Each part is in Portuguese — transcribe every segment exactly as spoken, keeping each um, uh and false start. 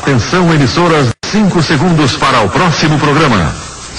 Atenção, emissoras, cinco segundos para o próximo programa.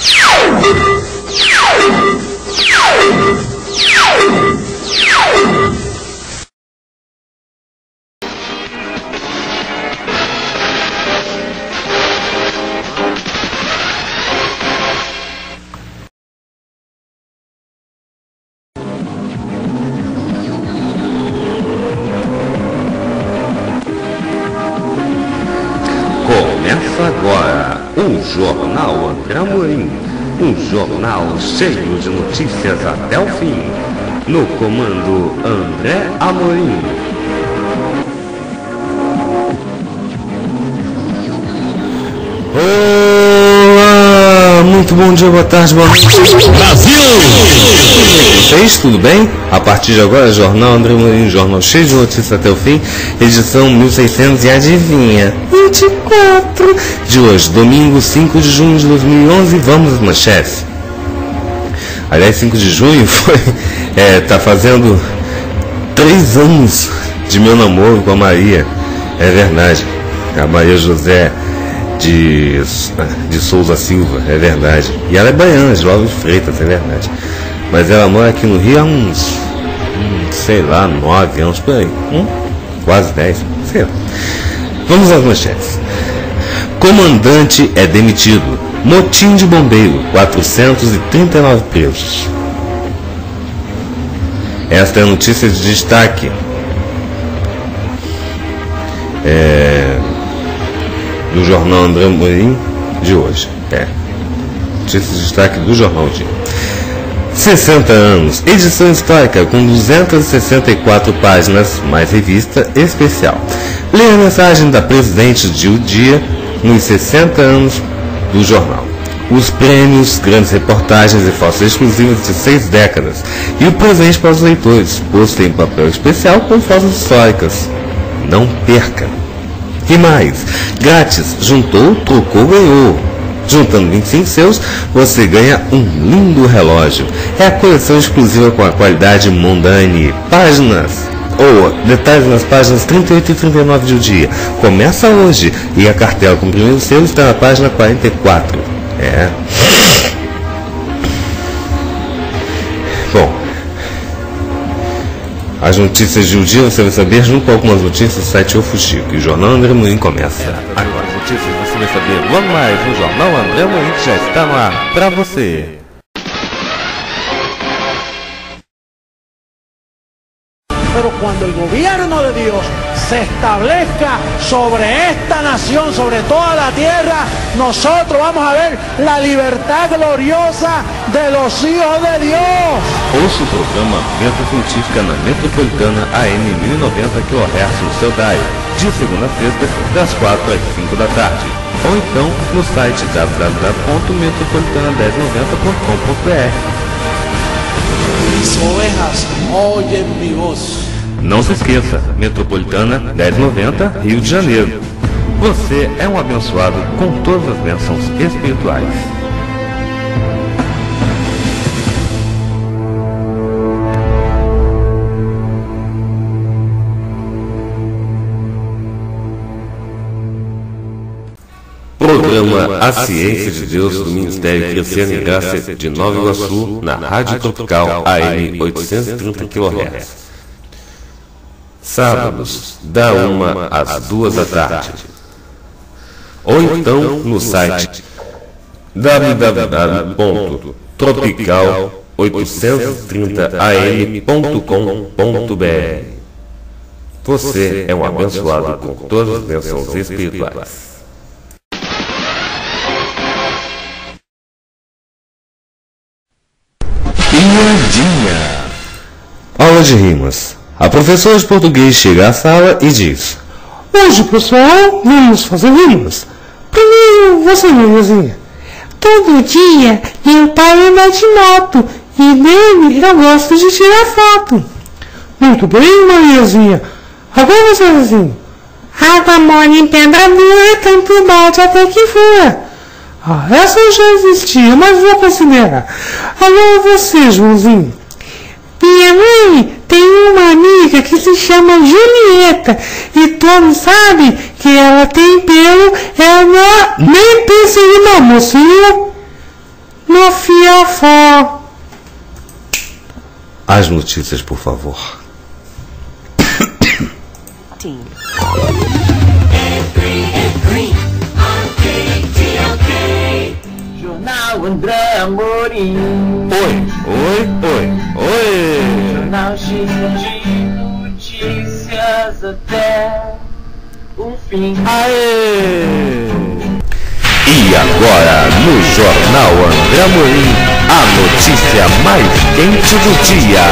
Agora, o Jornal André Amorim, um jornal cheio de notícias até o fim, no comando André Amorim. Olá, muito bom dia, boa tarde, boa noite. Brasil! Vocês, tudo bem? A partir de agora, Jornal André Amorim, jornal cheio de notícias até o fim, edição mil e seiscentos e adivinha, vinte e quatro de hoje, domingo cinco de junho de dois mil e onze, vamos às manchetes. Aliás, cinco de junho foi, é, tá fazendo três anos de meu namoro com a Maria, é verdade, a Maria José de, de Souza Silva, é verdade, e ela é baiana, de Lauro de Freitas, é verdade, mas ela mora aqui no Rio há uns, uns sei lá, nove anos por aí, hum? quase dez, sei lá. Vamos às manchetes. Comandante é demitido. Motim de bombeiro, quatrocentos e trinta e nove presos. Esta é a notícia de destaque é, do Jornal André Amorim de hoje. É. Notícia de destaque do Jornal de sessenta anos, edição histórica com duzentas e sessenta e quatro páginas, mais revista especial. Leia a mensagem da presidente de O Dia nos sessenta anos do jornal. Os prêmios, grandes reportagens e fotos exclusivas de seis décadas. E o presente para os leitores, posto em papel especial com fotos históricas. Não perca! E mais, grátis, juntou, trocou, ganhou. Juntando vinte e cinco seus, você ganha um lindo relógio. É a coleção exclusiva com a qualidade Mondani. Páginas, ou detalhes nas páginas trinta e oito e trinta e nove de O Dia. Começa hoje e a cartela com o primeiro selo está na página quarenta e quatro. É. Bom, as notícias de O Dia você vai saber junto com algumas notícias do site Eu Fuxico. E o Jornal André Amorim começa agora. As notícias você vai saber logo mais no Jornal André Amorim, que já está no ar para você. Pero cuando el gobierno de Dios se establezca sobre esta nación, sobre toda la tierra, nosotros vamos a ver la libertad gloriosa de los hijos de Dios. Ouça o programa Venta Científica na Metropolitana A M mil e noventa kHz no seu dial, de segunda a sexta, das quatro às cinco da tarde. Ou então no site w w w ponto metropolitana mil e noventa ponto com ponto b r. Mis ovejas oyen mi voz. Não se esqueça, Metropolitana mil e noventa, Rio de Janeiro. Você é um abençoado com todas as bênçãos espirituais. Programa A Ciência de Deus do Ministério Crescendo em Graça de Nova Iguaçu, na Rádio Tropical A M oitocentos e trinta kHz. Sábados, da uma às duas da tarde. Ou então no site w w w ponto tropical oitocentos e trinta a m ponto com ponto b r. Você é um abençoado com todas as bênçãos espirituais. Piadinha. Aula de rimas. A professora de português chega à sala e diz: hoje, pessoal, vamos fazer rimas. Primeiro, você, Mariazinha. Todo dia meu pai anda de moto e dele eu gosto de tirar foto. Muito bem, Mariazinha. Agora, Zezinho. Água mole em pedra dura, tanto balde até que fura. Ah, essa já existia, mas vou considerar. Agora você, Joãozinho. Minha mãe tem uma amiga que se chama Julieta e todos sabem que ela tem pelo, ela nem pensa em não, mocinho. Meu fiafó. As notícias, por favor. Jornal André Amorim. Oi, oi, oi, oi. Jornal cheio de notícias até o fim. Aê! E agora, no Jornal André Amorim, a notícia mais quente do dia.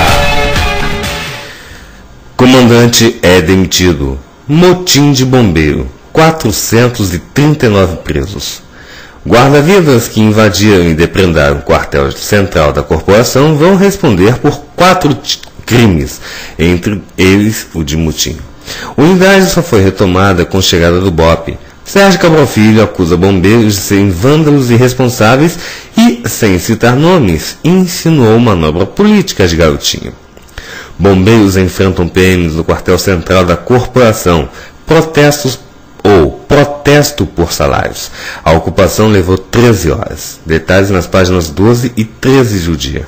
Comandante é demitido. Motim de bombeiro. quatrocentos e trinta e nove presos. Guarda-vidas que invadiram e depredaram o quartel central da corporação vão responder por quatro crimes, entre eles o de motim. A unidade só foi retomada com a chegada do B O P. Sérgio Cabral Filho acusa bombeiros de serem vândalos irresponsáveis e, sem citar nomes, insinuou manobra política de garotinho. Bombeiros enfrentam P Ms no quartel central da corporação. Protestos ou protesto por salários. A ocupação levou treze horas. Detalhes nas páginas doze e treze do dia.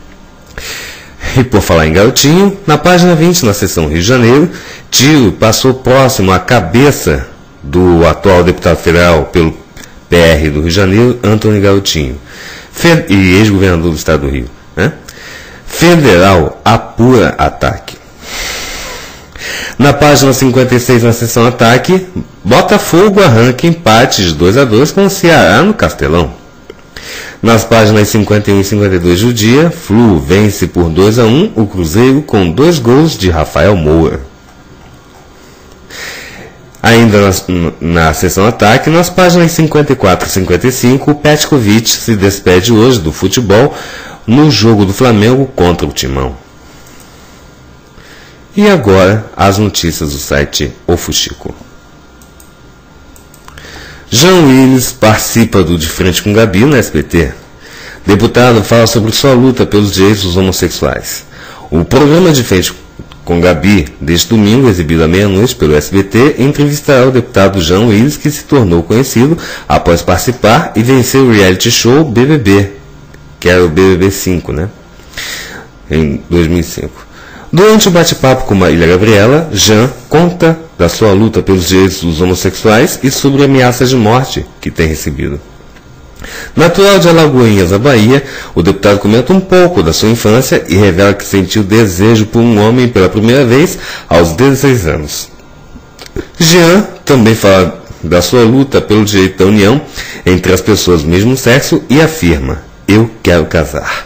E por falar em garotinho, na página vinte, na seção Rio de Janeiro, tiro passou próximo à cabeça do atual deputado federal pelo P R do Rio de Janeiro, Antony Garotinho, e ex-governador do estado do Rio. Né? Federal apura ataque. Na página cinquenta e seis, na seção ataque, Botafogo arranca empate de dois a dois com o Ceará no Castelão. Nas páginas cinquenta e um e cinquenta e dois do dia, Flu vence por dois a um o Cruzeiro com dois gols de Rafael Moura. Ainda na, na seção ataque, nas páginas cinquenta e quatro e cinquenta e cinco, o Petkovic se despede hoje do futebol no jogo do Flamengo contra o Timão. E agora, as notícias do site O Fuxico. Jean Willis participa do De Frente com Gabi no S B T. Deputado fala sobre sua luta pelos direitos dos homossexuais. O programa De Frente com Gabi, deste domingo, exibido à meia-noite pelo S B T, entrevistará o deputado Jean Willis, que se tornou conhecido após participar e vencer o reality show B B B, que era o B B B cinco, né? Em dois mil e cinco. Durante o bate-papo com Marília Gabriela, Jean conta da sua luta pelos direitos dos homossexuais e sobre ameaças de morte que tem recebido. Natural de Alagoinhas, a Bahia, o deputado comenta um pouco da sua infância e revela que sentiu desejo por um homem pela primeira vez aos dezesseis anos. Jean também fala da sua luta pelo direito da união entre as pessoas do mesmo sexo e afirma: eu quero casar.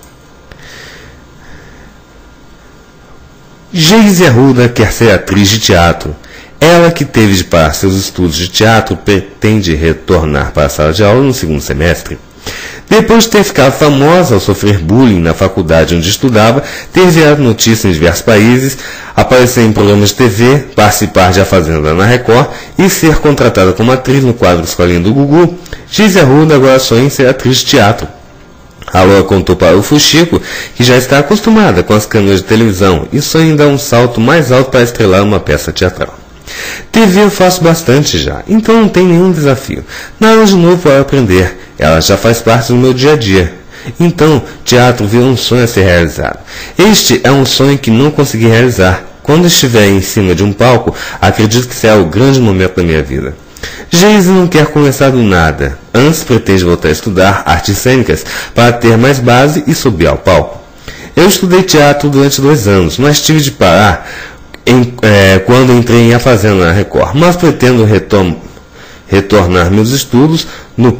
Geise Arruda quer ser atriz de teatro. Ela, que teve de parar seus estudos de teatro, pretende retornar para a sala de aula no segundo semestre. Depois de ter ficado famosa ao sofrer bullying na faculdade onde estudava, ter virado notícia em diversos países, aparecer em programas de T V, participar de A Fazenda na Record e ser contratada como atriz no quadro Escolinha do Gugu, Geise Arruda agora sonha em ser atriz de teatro. A Loa contou para o Fuxico que já está acostumada com as câmeras de televisão e sonha em dar um salto mais alto para estrelar uma peça teatral. T V eu faço bastante já, então não tem nenhum desafio. Nada de novo para aprender, ela já faz parte do meu dia a dia. Então, teatro virou um sonho a ser realizado. Este é um sonho que não consegui realizar. Quando estiver em cima de um palco, acredito que será o grande momento da minha vida. Geise não quer começar do nada. Antes pretende voltar a estudar artes cênicas para ter mais base e subir ao palco. Eu estudei teatro durante dois anos, mas tive de parar em, é, quando entrei em A Fazenda na Record. Mas pretendo retom retornar meus estudos no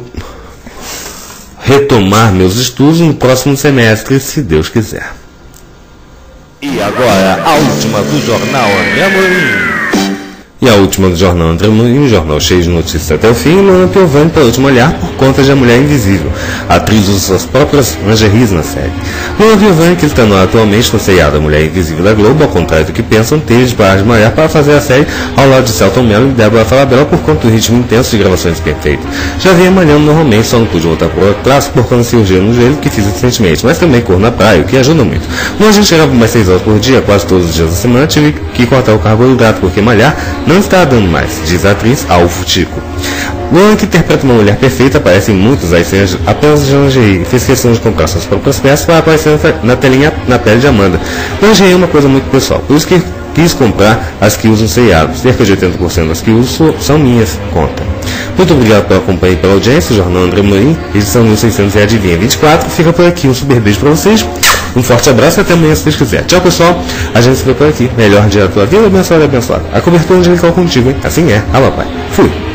retomar meus estudos no próximo semestre, se Deus quiser. E agora, a última do Jornal André Amorim. E a última do Jornal André Amorim, um jornal cheio de notícias até o fim, Luana Piovani para o último olhar por conta de A Mulher Invisível. A atriz usa suas próprias lingeries na série. Luana Piovani, que está no ar atualmente no seriado A Mulher Invisível da Globo, ao contrário do que pensam, teve de parar de malhar para fazer a série ao lado de Celton Mello e Débora Falabella por conta do ritmo intenso de gravações perfeitas. Já vinha malhando normalmente, só não pude voltar para o clássico por conta da cirurgia no joelho que fiz recentemente, mas também corro na praia, o que ajuda muito. Como a gente grava mais seis horas por dia, quase todos os dias da semana, tive que cortar o carboidrato porque malhar não está dando mais, diz a atriz Alvo Tico. Luan, que interpreta uma mulher perfeita, aparece em muitos das cenas apenas de lingerie e fez questão de comprar suas próprias peças para aparecer na telinha na pele de Amanda. Lingerie é uma coisa muito pessoal, por isso que quis comprar as que usam seriado. Cerca de oitenta por cento das que uso são minhas, conta. Muito obrigado pela companhia e pela audiência. O Jornal André Amorim, edição mil seiscentos e adivinha vinte e quatro. Fica por aqui, um super beijo para vocês. Um forte abraço e até amanhã se Deus quiser. Tchau, pessoal. A gente se vê por aqui. Melhor dia da tua vida, abençoado e abençoado. A cobertura angelical contigo, hein? Assim é. Ah, papai. Fui.